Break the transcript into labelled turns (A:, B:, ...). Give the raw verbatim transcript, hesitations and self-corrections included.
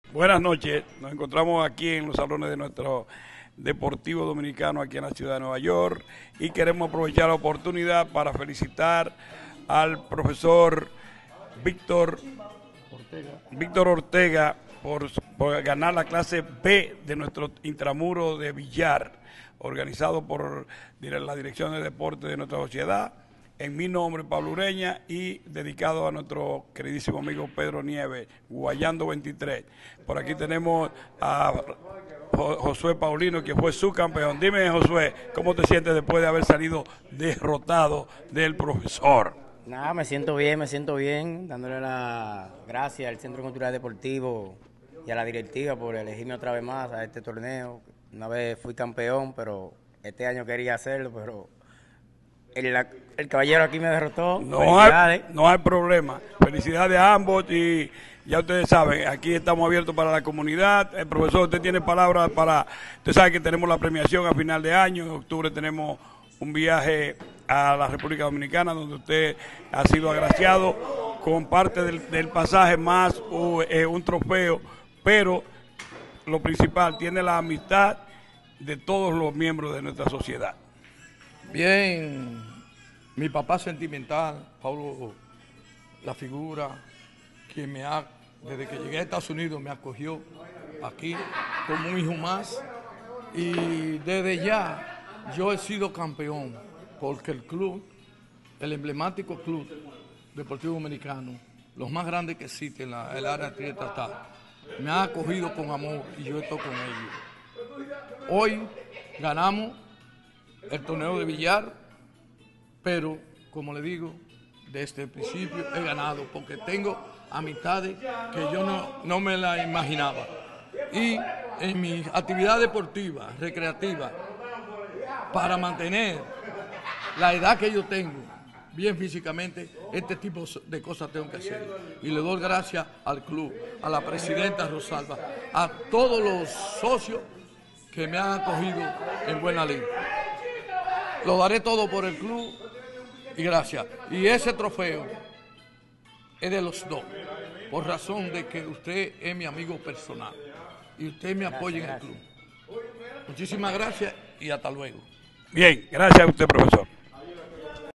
A: Buenas noches, nos encontramos aquí en los salones de nuestro Deportivo Dominicano aquí en la ciudad de Nueva York y queremos aprovechar la oportunidad para felicitar al profesor Víctor Ortega, Víctor Ortega por, por ganar la clase B de nuestro intramuro de billar, organizado por la Dirección de Deportes de nuestra sociedad. En mi nombre, Pablo Ureña, y dedicado a nuestro queridísimo amigo Pedro Nieves, Guayando veintitrés. Por aquí tenemos a Josué Paulino, que fue su campeón. Dime, Josué, ¿cómo te sientes después de haber salido derrotado del profesor?
B: Nada, me siento bien, me siento bien, dándole las gracias al Centro Cultural Deportivo y a la directiva por elegirme otra vez más a este torneo. Una vez fui campeón, pero este año quería hacerlo, pero El, el caballero aquí me derrotó.
A: No hay, no hay problema. Felicidades a ambos y ya ustedes saben, aquí estamos abiertos para la comunidad. El profesor, usted tiene palabras para... Usted sabe que tenemos la premiación a final de año. En octubre tenemos un viaje a la República Dominicana donde usted ha sido agraciado con parte del, del pasaje más uh, eh, un trofeo, pero lo principal, tiene la amistad de todos los miembros de nuestra sociedad.
C: Bien, mi papá sentimental, Pablo, la figura que me ha, desde que llegué a Estados Unidos, me acogió aquí como un hijo más. Y desde ya yo he sido campeón, porque el club, el emblemático club Deportivo Dominicano, los más grandes que existen en la, el área triestatal, me ha acogido con amor y yo estoy con ellos. Hoy ganamos el torneo de billar, pero como le digo, desde el principio he ganado porque tengo amistades que yo no, no me la imaginaba. Y en mi actividad deportiva, recreativa, para mantener la edad que yo tengo, bien físicamente, este tipo de cosas tengo que hacer. Y le doy gracias al club, a la presidenta Rosalba, a todos los socios que me han acogido en buena ley. Lo daré todo por el club y gracias. Y ese trofeo es de los dos, por razón de que usted es mi amigo personal y usted me apoya en el club. Muchísimas gracias y hasta luego.
A: Bien, gracias a usted, profesor.